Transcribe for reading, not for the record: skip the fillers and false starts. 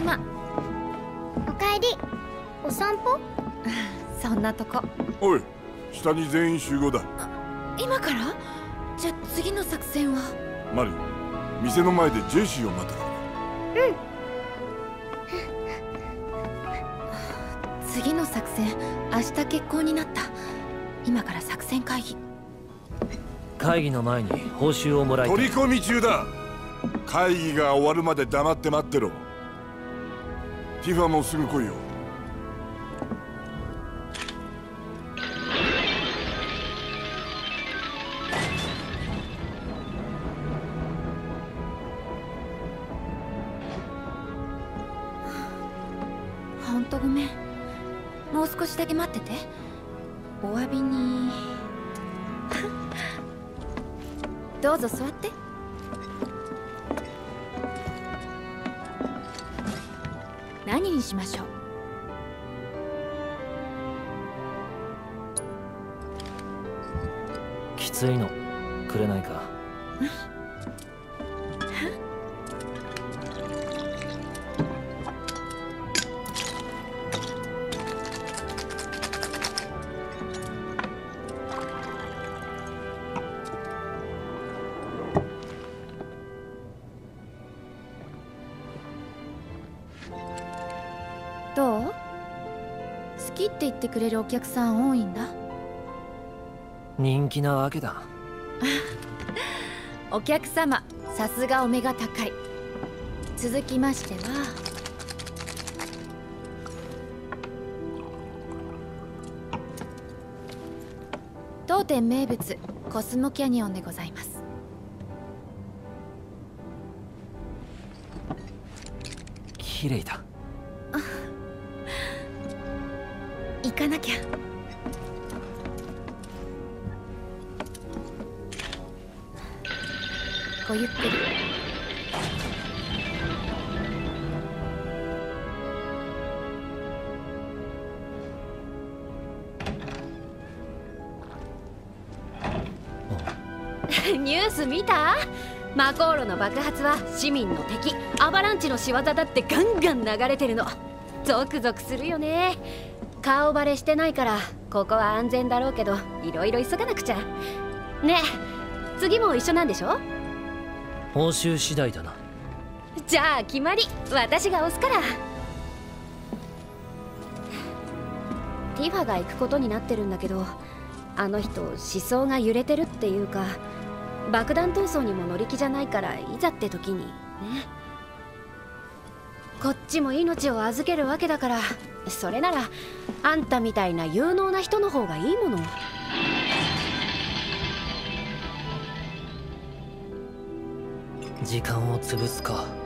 いま。 おかえり。お散歩？ そんなとこ。 おい、下に全員集合だ。 今から？じゃあ次の作戦は？ マリ、店の前でジェシーを待ってろ。 次の作戦、明日決行になった。今から作戦会議。 会議の前に報酬をもらいたい。 取り込み中だ。会議が終わるまで黙って待ってろ。ティファもすぐ来いよ。 ほんとごめん。もう少しだけ待ってて。お詫びにどうぞ座って。何にしましょう？ きついのくれないか。 どう？好きって言ってくれるお客さん多いんだ。 人気なわけだ。 お客様、さすがお目が高い。続きましては当店名物コスモキャニオンでございます。 綺麗だ。 行かなきゃ。ごゆっくり。 ニュース見た？マコーロの爆発は市民の敵アバランチの仕業だってガンガン流れてるの。ゾクゾクするよね。顔バレしてないからここは安全だろうけど、いろいろ急がなくちゃね。え、次も一緒なんでしょ？ 報酬次第だな。 じゃあ決まり、私が押すから。ティファが行くことになってるんだけど、あの人思想が揺れてるっていうか、爆弾闘争にも乗り気じゃないから、いざって時にね。こっちも命を預けるわけだから、それならあんたみたいな有能な人の方がいいもの。 時間を潰すか。